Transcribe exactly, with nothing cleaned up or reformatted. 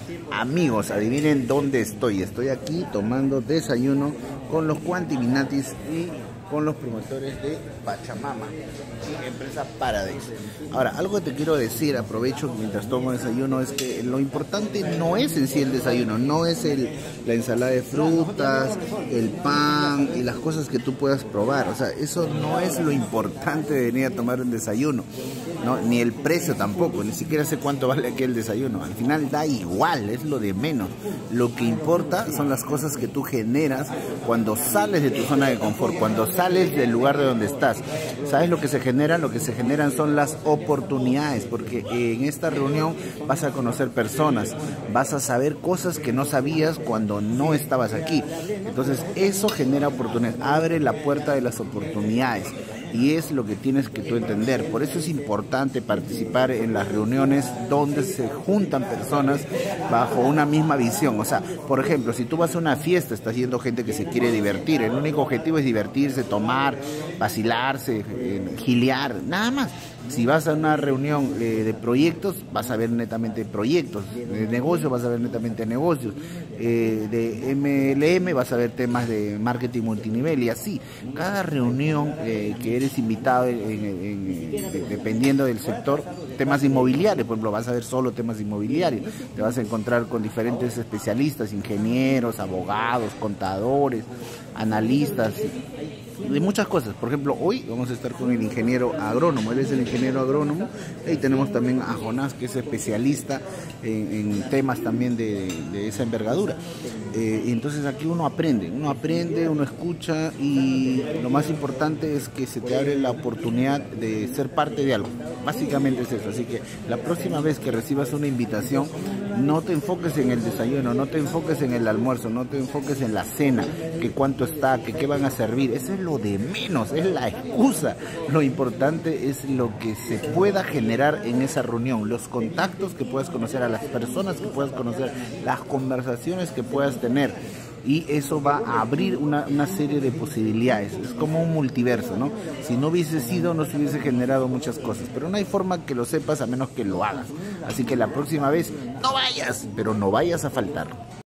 Amigos, adivinen dónde estoy. Estoy aquí tomando desayuno con los Quantiminatis y con los promotores de Pachamama, empresa Paradise. Ahora, algo que te quiero decir, aprovecho mientras tomo desayuno, es que lo importante no es en sí el desayuno, no es el, la ensalada de frutas, el pan y las cosas que tú puedas probar. O sea, eso no es lo importante de venir a tomar un desayuno, ¿no? Ni el precio tampoco, ni siquiera sé cuánto vale aquí el desayuno. Al final da igual, es lo de menos. Lo que importa son las cosas que tú generas cuando sales de tu zona de confort, cuando sales del lugar de donde estás. ¿Sabes lo que se genera? Lo que se generan son las oportunidades, porque en esta reunión vas a conocer personas, vas a saber cosas que no sabías cuando no estabas aquí. Entonces eso genera oportunidades, abre la puerta de las oportunidades. Y es lo que tienes que tú entender. Por eso es importante participar en las reuniones donde se juntan personas bajo una misma visión. O sea, por ejemplo, si tú vas a una fiesta, estás yendo gente que se quiere divertir. El único objetivo es divertirse, tomar, vacilarse, eh, gilear, nada más. Si vas a una reunión eh, de proyectos, vas a ver netamente proyectos. De negocios, vas a ver netamente negocios. Eh, de M L M, vas a ver temas de marketing multinivel y así. Cada reunión eh, que eres invitado, en, en, en, dependiendo del sector, temas inmobiliarios, por ejemplo, vas a ver solo temas inmobiliarios. Te vas a encontrar con diferentes especialistas, ingenieros, abogados, contadores, analistas, de muchas cosas. Por ejemplo, hoy vamos a estar con el ingeniero agrónomo. Él es el ingeniero agrónomo. Y tenemos también a Jonás, que es especialista en, en temas también de, de esa envergadura. Eh, y entonces aquí uno aprende, uno aprende, uno escucha, y lo más importante es que se te abre la oportunidad de ser parte de algo. Básicamente es eso. Así que la próxima vez que recibas una invitación, no te enfoques en el desayuno, no te enfoques en el almuerzo, no te enfoques en la cena, que cuánto está, que qué van a servir. Eso es lo de menos, es la excusa. Lo importante es lo que se pueda generar en esa reunión, los contactos que puedas conocer, a las personas que puedas conocer, las conversaciones que puedas tener. Y eso va a abrir una, una serie de posibilidades. Es como un multiverso, ¿no? Si no hubiese sido, no se hubiese generado muchas cosas. Pero no hay forma que lo sepas a menos que lo hagas. Así que la próxima vez, no vayas, pero no vayas a faltar.